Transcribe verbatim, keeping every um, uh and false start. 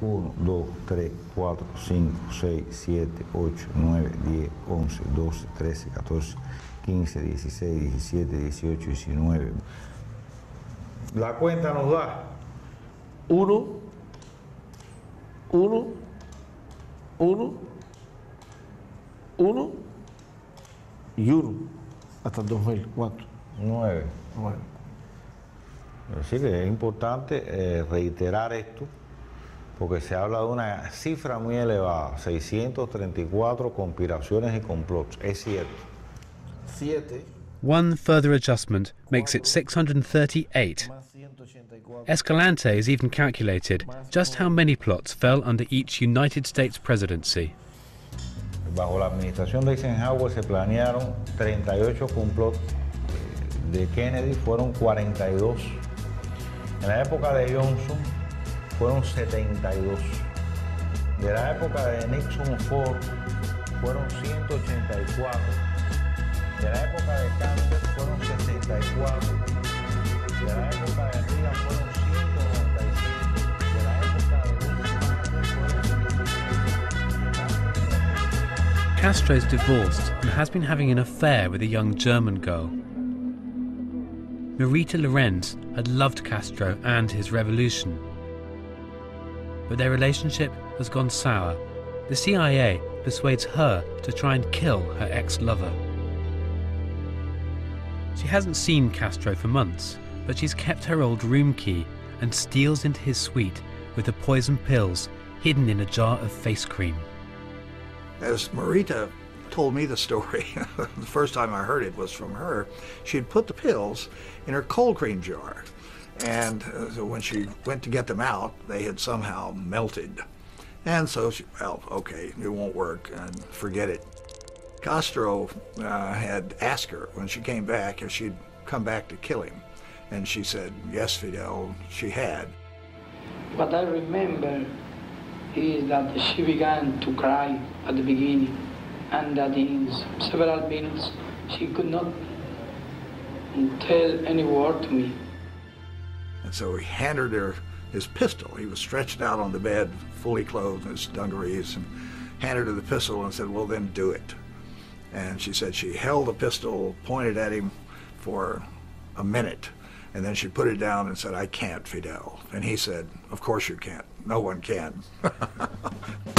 uno, dos, tres, cuatro, cinco, seis, siete, ocho, nueve, diez, once, doce, trece, catorce, quince, dieciséis, diecisiete, dieciocho, diecinueve. La cuenta nos da uno, uno, uno, uno y uno hasta el dos mil cuatro. nueve. Bueno. Es decir, es importante eh, reiterar esto, porque se habla de una cifra muy elevada, seiscientas treinta y cuatro conspiraciones y complots. Es cierto. Siete. One further adjustment makes it six hundred thirty-eight. Escalante has even calculated just how many plots fell under each United States presidency. Bajo la administración de Eisenhower se planearon treinta y ocho complots, de Kennedy fueron cuarenta y dos. En la época de Johnson fueron setenta y dos. De la época de Nixon Ford fueron ciento ochenta y cuatro. De la época de Carter fueron sesenta y cuatro. De la época de Reagan fueron ciento noventa y cinco. De la época de Bush fueron... Castro's divorced and has been having an affair with a young German girl. Marita Lorenz had loved Castro and his revolution. But their relationship has gone sour. The C I A persuades her to try and kill her ex-lover. She hasn't seen Castro for months, but she's kept her old room key and steals into his suite with the poison pills hidden in a jar of face cream. As Marita told me the story, the first time I heard it was from her, she had put the pills in her cold cream jar. And uh, so when she went to get them out, they had somehow melted. And so she, well, okay, it won't work, and forget it. Castro uh, had asked her when she came back if she'd come back to kill him. And she said, yes, Fidel, she had. What I remember is that she began to cry at the beginning, and that in several minutes she could not tell any word to me. And so he handed her his pistol. He was stretched out on the bed, fully clothed in his dungarees, and handed her the pistol and said, well, then do it. And she said she held the pistol, pointed at him for a minute, and then she put it down and said, I can't, Fidel. And he said, of course you can't. No one can.